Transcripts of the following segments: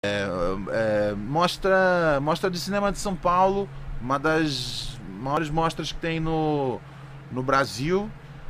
Mostra de cinema de São Paulo, uma das maiores mostras que tem no Brasil.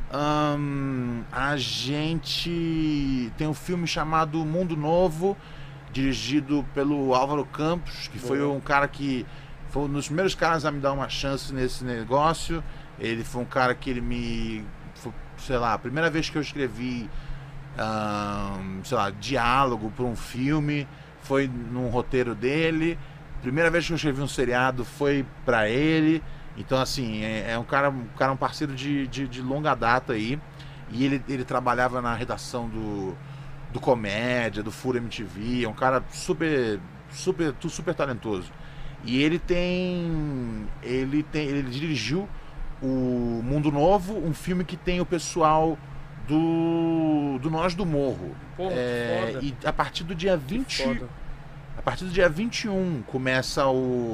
A gente tem um filme chamado Mundo Novo, dirigido pelo Álvaro Campos, que foi um cara que foi um dos primeiros caras a me dar uma chance nesse negócio. Ele foi um cara que sei lá, a primeira vez que eu escrevi, sei lá, diálogo para um filme foi num roteiro dele. Primeira vez que eu escrevi um seriado foi para ele. Então, assim, é um parceiro de longa data aí. E ele trabalhava na redação do Comédia, do Furo MTV. É um cara super talentoso. E ele dirigiu o Mundo Novo, um filme que tem o pessoal do Nós do Morro. Pô, que foda. E a partir do dia 20. A partir do dia 21 começa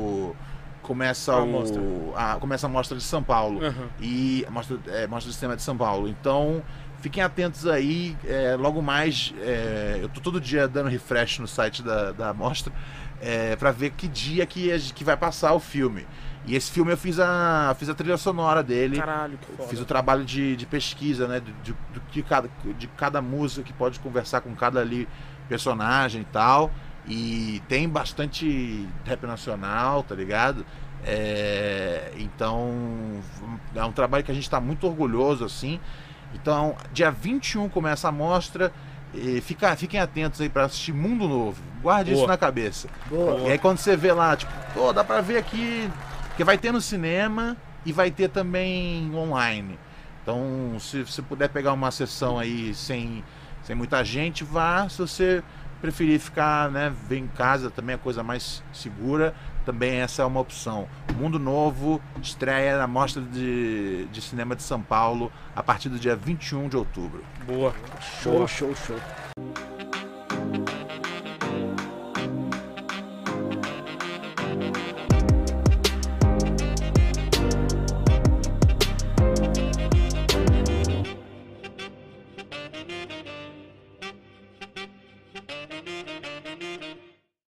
a mostra de São Paulo. Uhum. E mostra de cinema de São Paulo. Então fiquem atentos aí. Logo mais, eu tô todo dia dando refresh no site da mostra para ver que dia que vai passar o filme. E esse filme eu fiz a trilha sonora dele. Caralho, que foda. Fiz o trabalho de pesquisa, né? De cada música que pode conversar com cada personagem e tal. E tem bastante rap nacional, tá ligado? Então é um trabalho que a gente tá muito orgulhoso, assim. Então, dia 21 começa a mostra. E fiquem atentos aí pra assistir Mundo Novo. Guarde isso na cabeça. Boa. E aí quando você vê lá, tipo, dá pra ver aqui. Porque vai ter no cinema e vai ter também online. Então, se você puder pegar uma sessão aí sem muita gente, vá. Se você preferir ficar, né, ver em casa, também é a coisa mais segura, também essa é uma opção. Mundo Novo estreia na Mostra de Cinema de São Paulo a partir do dia 21 de outubro. Boa. Show.